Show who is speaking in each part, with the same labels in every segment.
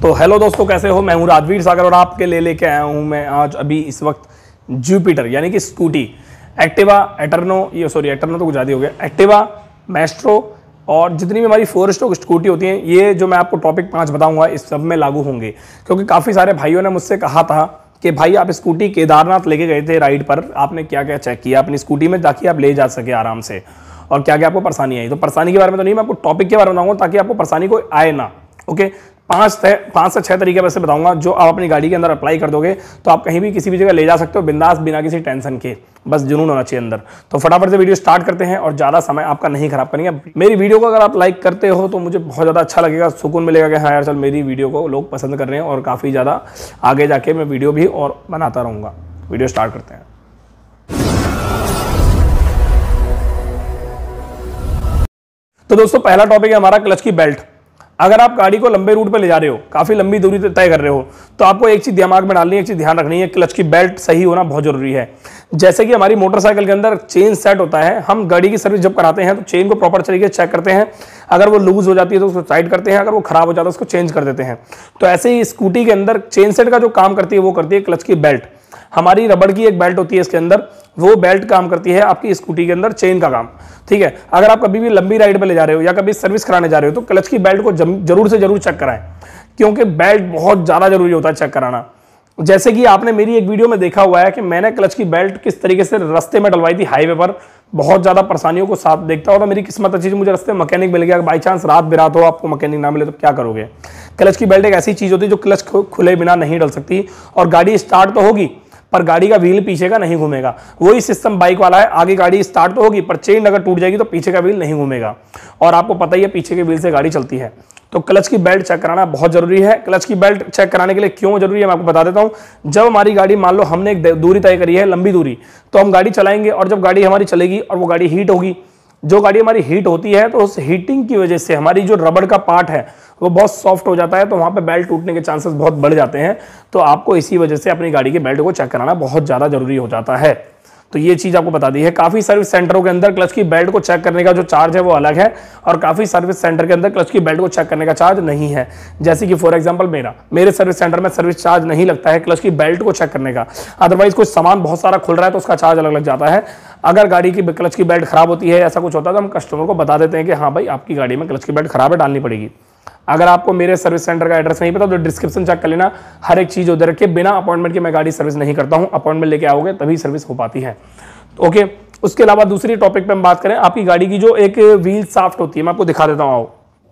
Speaker 1: तो हेलो दोस्तों, कैसे हो। मैं हूं राजवीर सागर और आपके लेके आया हूं मैं आज अभी इस वक्त जुपिटर यानी कि स्कूटी, एक्टिवा, एटर्नो, ये सॉरी एटर्नो तो कुछ ज़्यादा हो गया, एक्टिवा, मैस्ट्रो और जितनी भी हमारी 4 स्ट्रोक स्कूटी होती हैं, ये जो मैं आपको टॉपिक 5 बताऊंगा इस सब में लागू होंगे। क्योंकि काफ़ी सारे भाइयों ने मुझसे कहा था कि भाई आप स्कूटी केदारनाथ लेके गए थे राइड पर, आपने क्या क्या चेक किया अपनी स्कूटी में ताकि आप ले जा सके आराम से, और क्या क्या आपको परेशानी आई। तो परेशानी के बारे में तो नहीं, मैं आपको टॉपिक के बारे में बताऊंगा ताकि आपको परेशानी कोई आए ना। ओके, 5 से 6 तरीके वैसे बताऊंगा जो आप अपनी गाड़ी के अंदर अप्लाई कर दोगे तो आप कहीं भी किसी भी जगह ले जा सकते हो बिंदास, बिना किसी टेंशन के। बस जुनून होना चाहिए अंदर। तो फटाफट से वीडियो स्टार्ट करते हैं और ज़्यादा समय आपका नहीं खराब करेंगे। मेरी वीडियो को अगर आप लाइक करते हो तो मुझे बहुत ज़्यादा अच्छा लगेगा, सुकून मिलेगा कि हाँ यार चल मेरी वीडियो को लोग पसंद कर रहे हैं और काफ़ी ज़्यादा आगे जाके मैं वीडियो भी और बनाता रहूँगा। वीडियो स्टार्ट करते हैं। तो दोस्तों पहला टॉपिक है हमारा क्लच की बेल्ट। अगर आप गाड़ी को लंबे रूट पे ले जा रहे हो, काफी लंबी दूरी तय कर रहे हो, तो आपको एक चीज दिमाग में डालनी है, एक चीज ध्यान रखनी है, क्लच की बेल्ट सही होना बहुत जरूरी है। जैसे कि हमारी मोटरसाइकिल के अंदर चेन सेट होता है, हम गाड़ी की सर्विस जब कराते हैं तो चेन को प्रॉपर तरीके से चेक करते हैं। अगर वो लूज हो जाती है तो उसको टाइट करते हैं, अगर वो खराब हो जाता है उसको चेंज कर देते हैं। तो ऐसे ही स्कूटी के अंदर चेन सेट का जो काम करती है वो करती है क्लच की बेल्ट। हमारी रबड़ की एक बेल्ट होती है इसके अंदर, वो बेल्ट काम करती है आपकी स्कूटी के अंदर चेन का काम। ठीक है, अगर आप कभी भी लंबी राइड पे ले जा रहे हो या कभी सर्विस कराने जा रहे हो तो क्लच की बेल्ट को जरूर से जरूर चेक कराएं, क्योंकि बेल्ट बहुत ज्यादा जरूरी होता है चेक कराना। जैसे कि आपने मेरी एक वीडियो में देखा हुआ है कि मैंने क्लच की बेल्ट किस तरीके से रास्ते में डलवाई थी हाईवे पर, बहुत ज्यादा परेशानियों को साथ देखता हो। मेरी किस्मत अच्छी थी, मुझे रास्ते में मैकेनिक मिल गया। बाई चांस रात बिरात हो, आपको मैकेनिक ना मिले तो क्या करोगे। क्लच की बेल्ट एक ऐसी चीज होती है जो क्लच खुले बिना नहीं डल सकती, और गाड़ी स्टार्ट तो होगी पर गाड़ी का व्हील पीछे का नहीं घूमेगा। वही सिस्टम बाइक वाला है, आगे गाड़ी स्टार्ट तो होगी पर चेन अगर टूट जाएगी तो पीछे का व्हील नहीं घूमेगा, और आपको पता ही है पीछे के व्हील से गाड़ी चलती है। तो क्लच की बेल्ट चेक कराना बहुत जरूरी है। क्लच की बेल्ट चेक कराने के लिए क्यों जरूरी है मैं आपको बता देता हूं। जब हमारी गाड़ी, मान लो हमने एक दूरी तय करी है लंबी दूरी, तो हम गाड़ी चलाएंगे और जब गाड़ी हमारी चलेगी और वो गाड़ी हीट होगी, जो गाड़ी हमारी हीट होती है तो उस हीटिंग की वजह से हमारी जो रबड़ का पार्ट है वो बहुत सॉफ्ट हो जाता है, तो वहां पे बेल्ट टूटने के चांसेस बहुत बढ़ जाते हैं। तो आपको इसी वजह से अपनी गाड़ी की बेल्ट को चेक कराना बहुत ज्यादा जरूरी हो जाता है। तो ये चीज आपको बता दी है। काफी सर्विस सेंटरों के अंदर क्लच की बेल्ट को चेक करने का जो चार्ज है वो अलग है, और काफी सर्विस सेंटर के अंदर क्लच की बेल्ट को चेक करने का चार्ज नहीं है। जैसे कि फॉर एग्जांपल मेरे सर्विस सेंटर में सर्विस चार्ज नहीं लगता है क्लच की बेल्ट को चेक करने का। अदरवाइज कुछ सामान बहुत सारा खुल रहा है तो उसका चार्ज अलग लग जाता है। अगर गाड़ी की क्लच की बेल्ट खराब होती है, ऐसा कुछ होता है, तो हम कस्टमर को बता देते हैं कि हाँ भाई आपकी गाड़ी में क्लच की बेल्ट खराब है, डालनी पड़ेगी। अगर आपको मेरे सर्विस सेंटर का एड्रेस नहीं पता तो डिस्क्रिप्शन चेक कर लेना, हर एक चीज उधर रखे। बिना अपॉइंटमेंट के मैं गाड़ी सर्विस नहीं करता हूं, अपॉइंटमेंट लेके आओगे तभी सर्विस हो पाती है। ओके, उसके अलावा दूसरी टॉपिक पे हम बात करें, आपकी गाड़ी की जो एक व्हील शाफ्ट होती है, मैं आपको दिखा देता हूं। आओ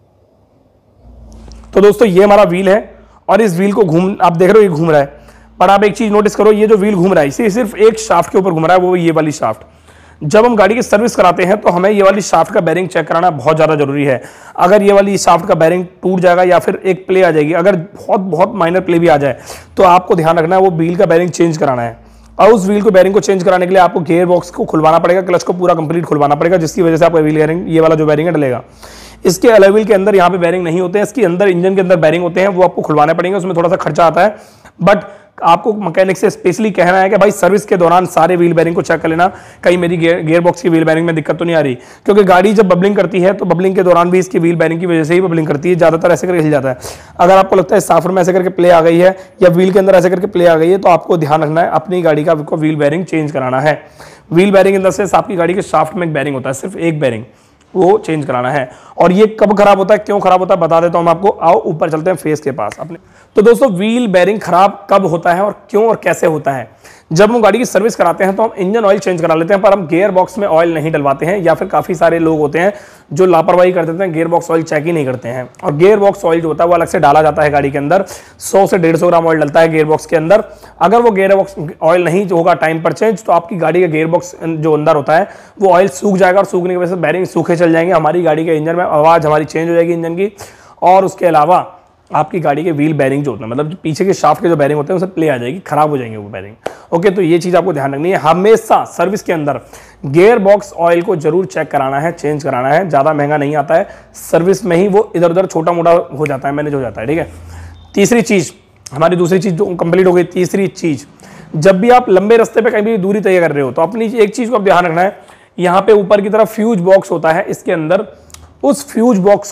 Speaker 1: तो दोस्तों ये हमारा व्हील है और इस व्हील को आप देख रहे हो ये घूम रहा है, पर आप एक चीज नोटिस करो, ये जो व्हील घूम रहा है इसे सिर्फ एक शाफ्ट के ऊपर घूम रहा है, वो ये वाली शाफ्ट। जब हम गाड़ी की सर्विस कराते हैं तो हमें ये वाली शाफ्ट का बेरिंग चेक कराना बहुत ज्यादा जरूरी है। अगर ये वाली शाफ्ट का बेरिंग टूट जाएगा या फिर एक प्ले आ जाएगी, अगर बहुत माइनर प्ले भी आ जाए, तो आपको ध्यान रखना है वो व्हील का बेरिंग चेंज कराना है। और उस व्हील को बेरिंग को चेंज कराने के लिए आपको गियर बॉक्स को खुलवाना पड़ेगा, क्लच को पूरा कंप्लीट खुलवाना पड़ेगा, जिसकी वजह से आपका व्हील बेरिंग, ये वाला जो बेरिंग है, डलेगा। इसके अलॉय व्हील के अंदर यहाँ पे बेरिंग नहीं होते हैं, इसके अंदर इंजन के अंदर बेरिंग होते हैं, वो आपको खुलवाने पड़ेंगे। उसमें थोड़ा सा खर्चा आता है, बट आपको मैकेनिक से स्पेशली कहना है कि भाई सर्विस के दौरान सारे व्हील बेरिंग को चेक कर लेना, कहीं मेरी गियर बॉक्स की व्हील बेरिंग में दिक्कत तो नहीं आ रही। क्योंकि गाड़ी जब बबलिंग करती है तो बबलिंग के दौरान भी इसकी व्हील बेरिंग की वजह से ही बबलिंग करती है, ज्यादातर ऐसे करके हिल जाता है। अगर आपको लगता है साफर में ऐसे करके प्ले आ गई है या व्हील के अंदर ऐसे करके प्ले आ गई है, तो आपको ध्यान रखना है अपनी गाड़ी का व्हील बेरिंग चेंज कराना है। व्हील बेरिंग अंदर से आपकी गाड़ी के शाफ्ट में एक बेरिंग होता है, सिर्फ एक बेरिंग, वो चेंज कराना है। और ये कब खराब होता है, क्यों खराब होता है, बता देता हूं मैं आपको। आओ ऊपर चलते हैं फेस के पास अपने। तो दोस्तों व्हील बेरिंग खराब कब होता है और क्यों और कैसे होता है। जब हम गाड़ी की सर्विस कराते हैं तो हम इंजन ऑयल चेंज करा लेते हैं, पर हम गियर बॉक्स में ऑयल नहीं डलवाते हैं, या फिर काफी सारे लोग होते हैं जो लापरवाही कर देते हैं, गियर बॉक्स ऑयल चेक ही नहीं करते हैं। और गियर बॉक्स ऑयल जो होता है वो अलग से डाला जाता है गाड़ी के अंदर, 100 से 150 ग्राम ऑयल डलता है गियर बॉक्स के अंदर। अगर वो गियर बॉक्स ऑयल नहीं होगा टाइम पर चेंज, तो आपकी गाड़ी का गियर बॉक्स जो अंदर होता है वो ऑयल सूख जाएगा, और सूखने की वजह से बेरिंग सूखे चल जाएंगे, हमारी गाड़ी के इंजन में आवाज हमारी चेंज हो जाएगी इंजन की। और उसके अलावा आपकी गाड़ी के व्हील बेरिंग जो होते हैं, मतलब पीछे के शाफ्ट के जो बेरिंग होते हैं, उसे प्ले आ जाएगी, खराब हो जाएंगे वो बेरिंग। ओके, तो ये चीज आपको ध्यान रखनी है। हमेशा सर्विस के अंदर गियर बॉक्स ऑयल को जरूर चेक कराना है, चेंज कराना है। ज्यादा महंगा नहीं आता है, सर्विस में ही वो इधर उधर छोटा मोटा हो जाता है, मैनेज हो जाता है। ठीक है, तीसरी चीज हमारी, दूसरी चीज जो कंप्लीट हो गई। तीसरी चीज, जब भी आप लंबे रास्ते पे कहीं भी दूरी तय कर रहे हो तो अपनी एक चीज को आप ध्यान रखना है, यहाँ पे ऊपर की तरफ फ्यूज बॉक्स होता है, इसके अंदर उस फ्यूज बॉक्स को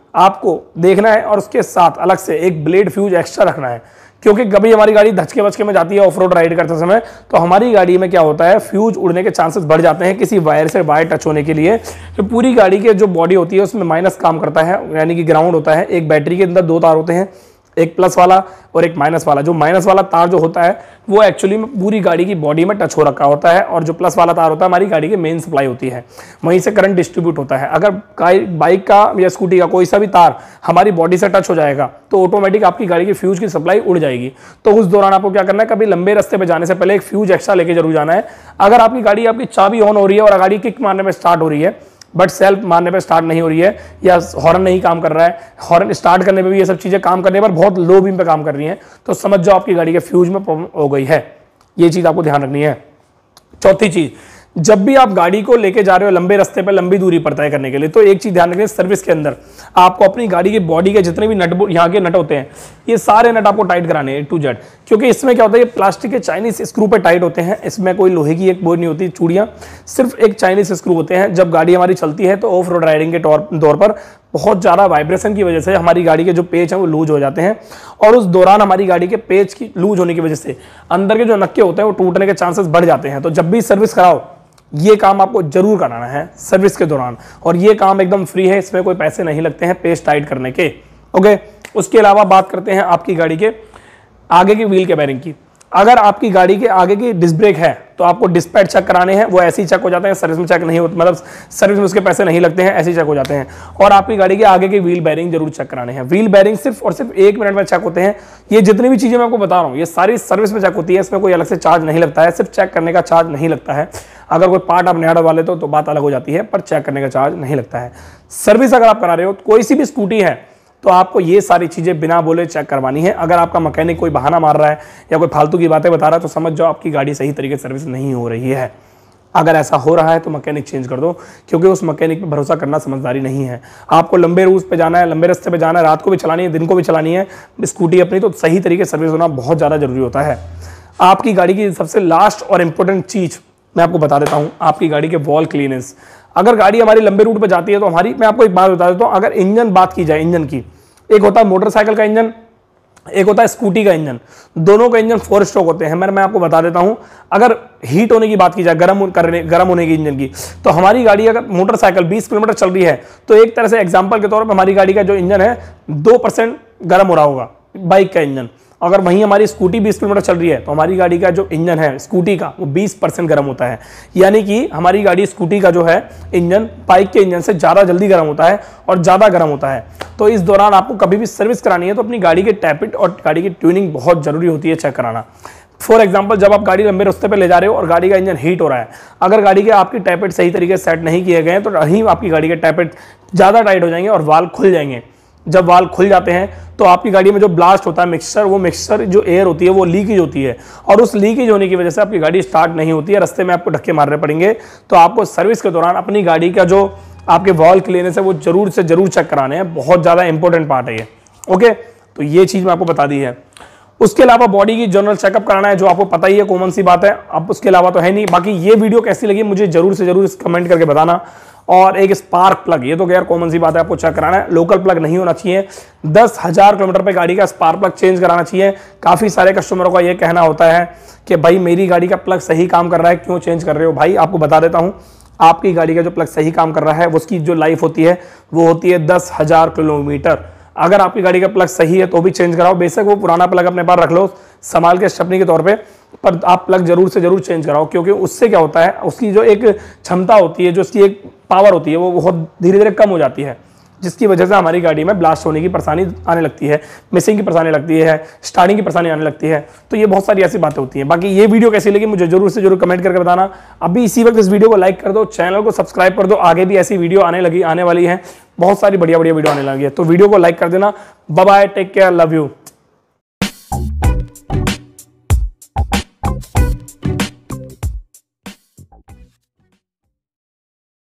Speaker 1: आपको देखना है और उसके साथ अलग से एक ब्लेड फ्यूज एक्स्ट्रा रखना है, क्योंकि कभी हमारी गाड़ी धचके बचके में जाती है ऑफ रोड राइड करते समय, तो हमारी गाड़ी में क्या होता है, फ्यूज उड़ने के चांसेस बढ़ जाते हैं किसी वायर से वायर टच होने के लिए। तो पूरी गाड़ी के जो बॉडी होती है उसमें माइनस काम करता है, यानी कि ग्राउंड होता है। एक बैटरी के अंदर 2 तार होते हैं, एक प्लस वाला और एक माइनस वाला। जो माइनस वाला तार जो होता है वो एक्चुअली में पूरी गाड़ी की बॉडी में टच हो रखा होता है, और जो प्लस वाला तार होता है हमारी गाड़ी की मेन सप्लाई होती है, वहीं से करंट डिस्ट्रीब्यूट होता है। अगर बाइक का या स्कूटी का कोई सा भी तार हमारी बॉडी से टच हो जाएगा तो ऑटोमेटिक आपकी गाड़ी की फ्यूज की सप्लाई उड़ जाएगी। तो उस दौरान आपको क्या करना है, कभी लंबे रास्ते पर जाने से पहले एक फ्यूज एक्स्ट्रा लेके जरूर जाना है। अगर आपकी गाड़ी आपकी चाबी ऑन हो रही है और गाड़ी किक मारने में स्टार्ट हो रही है बट सेल्फ मारने पे स्टार्ट नहीं हो रही है, या हॉर्न नहीं काम कर रहा है, हॉर्न स्टार्ट करने पे भी ये सब चीज़ें काम करने पर बहुत लो बीम पे काम कर रही हैं, तो समझ जाओ आपकी गाड़ी के फ्यूज में प्रॉब्लम हो गई है। ये चीज़ आपको ध्यान रखनी है। चौथी चीज़, जब भी आप गाड़ी को लेके जा रहे हो लंबे रास्ते पे लंबी दूरी पर तय करने के लिए, तो एक चीज़ ध्यान रखनी है, सर्विस के अंदर आपको अपनी गाड़ी की बॉडी के जितने भी नट यहाँ के नट होते हैं ये सारे नट आपको टाइट कराने हैं टू जेड, क्योंकि इसमें क्या होता है, ये प्लास्टिक के चाइनीज स्क्रू पे टाइट होते हैं। इसमें कोई लोहे की एक बोर्ड नहीं होती, चूड़ियाँ, सिर्फ एक चाइनीज स्क्रू होते हैं। जब गाड़ी हमारी चलती है तो ऑफ रोड राइडिंग के दौर पर बहुत ज़्यादा वाइब्रेशन की वजह से हमारी गाड़ी के जो पेच हैं वो लूज हो जाते हैं, और उस दौरान हमारी गाड़ी के पेच की लूज होने की वजह से अंदर के जो नक्के होते हैं वो टूटने के चांसेस बढ़ जाते हैं। तो जब भी सर्विस कराओ ये काम आपको जरूर कराना है सर्विस के दौरान, और ये काम एकदम फ्री है, इसमें कोई पैसे नहीं लगते हैं पेच टाइट करने के। ओके, उसके अलावा बात करते हैं आपकी गाड़ी के आगे की व्हील के बेरिंग की। अगर आपकी गाड़ी के आगे की डिस्क ब्रेक है तो आपको डिस्क पैड चेक कराने हैं, वो ऐसे ही चेक हो जाते हैं, सर्विस में चेक नहीं होते, मतलब सर्विस में उसके पैसे नहीं लगते हैं, ऐसे ही चेक हो जाते हैं। और आपकी गाड़ी के आगे के व्हील बेरिंग जरूर चेक कराने हैं। व्हील बेरिंग सिर्फ और सिर्फ 1 मिनट में चेक होते हैं। ये जितनी भी चीजें मैं आपको बता रहा हूँ ये सारी सर्विस में चेक होती है, इसमें कोई अलग से चार्ज नहीं लगता है, सिर्फ चेक करने का चार्ज नहीं लगता है। अगर कोई पार्ट आप नया डलवा लेते हो तो बात अलग हो जाती है, पर चेक करने का चार्ज नहीं लगता है। सर्विस अगर आप करा रहे हो, कोई सी भी स्कूटी है, तो आपको ये सारी चीज़ें बिना बोले चेक करवानी है। अगर आपका मैकेनिक कोई बहाना मार रहा है या कोई फालतू की बातें बता रहा है तो समझ जाओ आपकी गाड़ी सही तरीके से सर्विस नहीं हो रही है। अगर ऐसा हो रहा है तो मैकेनिक चेंज कर दो, क्योंकि उस मैकेनिक पे भरोसा करना समझदारी नहीं है। आपको लंबे रूट पे जाना है, लंबे रास्ते पे जाना है, रात को भी चलानी है, दिन को भी चलानी है स्कूटी अपनी, तो सही तरीके से सर्विस होना बहुत ज़्यादा जरूरी होता है। आपकी गाड़ी की सबसे लास्ट और इंपॉर्टेंट चीज़ मैं आपको बता देता हूँ, आपकी गाड़ी के वॉल क्लीनेंस। अगर गाड़ी हमारी लंबे रूट पर जाती है तो हमारी, मैं आपको एक बात बता देता हूँ, अगर इंजन बात की जाए, इंजन की, एक होता है मोटरसाइकिल का इंजन, एक होता है स्कूटी का इंजन। दोनों का इंजन 4 स्ट्रोक होते हैं। मैं आपको बता देता हूं, अगर हीट होने की बात की जाए, गर्म होने की इंजन की, तो हमारी गाड़ी अगर मोटरसाइकिल 20 किलोमीटर चल रही है तो एक तरह से एग्जांपल के तौर पर हमारी गाड़ी का जो इंजन है 2% गर्म हो रहा होगा बाइक का इंजन। अगर वहीं हमारी स्कूटी 20 किलोमीटर चल रही है तो हमारी गाड़ी का जो इंजन है स्कूटी का वो 20% गर्म होता है। यानी कि हमारी गाड़ी स्कूटी का जो है इंजन बाइक के इंजन से ज़्यादा जल्दी गर्म होता है और ज़्यादा गर्म होता है। तो इस दौरान आपको कभी भी सर्विस करानी है तो अपनी गाड़ी के टैपिट और गाड़ी की ट्यूनिंग बहुत ज़रूरी होती है चेक कराना। फॉर एग्जाम्पल, जब आप गाड़ी लंबे रास्ते पे ले जा रहे हो और गाड़ी का इंजन हीट हो रहा है, अगर गाड़ी के आपकी टैपिट सही तरीके से सेट नहीं किए गए हैं तो वहीं आपकी गाड़ी के टैपिट ज़्यादा टाइट हो जाएंगे और वाल खुल जाएंगे। जब वाल खुल जाते हैं तो आपकी गाड़ी में जो ब्लास्ट होता है मिक्सचर, वो मिक्सचर जो एयर होती है वो लीकेज होती है, और उस लीकेज होने की वजह से आपकी गाड़ी स्टार्ट नहीं होती है, रास्ते में आपको धक्के मारने पड़ेंगे। तो आपको सर्विस के दौरान अपनी गाड़ी का जो आपके वॉल क्लीनेंस है वो जरूर से जरूर चेक कराने हैं, बहुत ज़्यादा इंपॉर्टेंट पार्ट है ये। ओके, तो ये चीज़ मैं आपको बता दी है। उसके अलावा बॉडी की जनरल चेकअप कराना है, जो आपको पता ही है, कॉमन सी बात है। अब उसके अलावा तो है नहीं। बाकी ये वीडियो कैसी लगी मुझे जरूर से जरूर कमेंट करके बताना। और एक स्पार्क प्लग, ये तो खैर कॉमन सी बात है, आपको चेक कराना है। लोकल प्लग नहीं होना चाहिए। 10,000 किलोमीटर पे गाड़ी का स्पार्क प्लग चेंज कराना चाहिए। काफ़ी सारे कस्टमरों का ये कहना होता है कि भाई मेरी गाड़ी का प्लग सही काम कर रहा है, क्यों चेंज कर रहे हो? भाई आपको बता देता हूँ, आपकी गाड़ी का जो प्लग सही काम कर रहा है उसकी जो लाइफ होती है वो होती है 10,000 किलोमीटर। अगर आपकी गाड़ी का प्लग सही है तो भी चेंज कराओ, बेशक वो पुराना प्लग अपने पास रख लो संभाल के स्टेपनी के तौर पे, पर आप प्लग जरूर से जरूर चेंज कराओ, क्योंकि उससे क्या होता है, उसकी जो एक क्षमता होती है, जो उसकी एक पावर होती है, वो बहुत धीरे धीरे कम हो जाती है, जिसकी वजह से हमारी गाड़ी में ब्लास्ट होने की परेशानी आने लगती है, मिसिंग की परेशानी लगती है, स्टार्टिंग की परेशानी आने लगती है। तो ये बहुत सारी ऐसी बातें होती हैं। बाकी ये वीडियो कैसी लगी मुझे जरूर से जरूर कमेंट करके बताना। अभी इसी वक्त इस वीडियो को लाइक कर दो, चैनल को सब्सक्राइब कर दो, आगे भी ऐसी वीडियो आने वाली है, बहुत सारी बढ़िया बढ़िया वीडियो आने लगी है। तो वीडियो को लाइक कर देना। Bye bye, take care, love you.